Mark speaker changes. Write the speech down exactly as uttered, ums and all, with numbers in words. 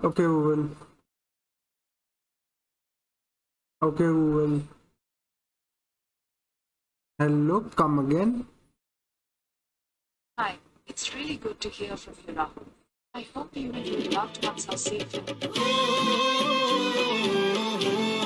Speaker 1: Okay, Google. Okay, Google. Hello, come again.
Speaker 2: Hi, it's really good to hear from you, Rahul. I hope you and your loved ones are safe.